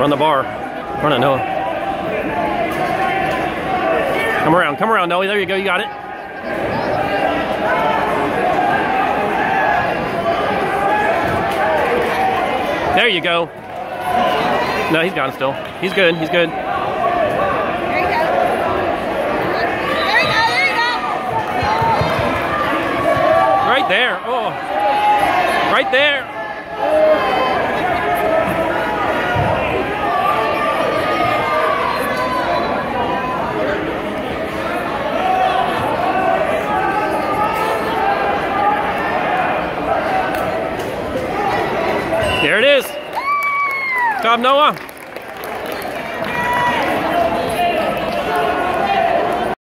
on the bar. Run it, Noah. Come around, Noah. There you go, you got it. There you go. No, he's got it still. He's good, he's good. There you go. There you go, there you go. Right there. Oh. Right there. There it is. Good job, Noah.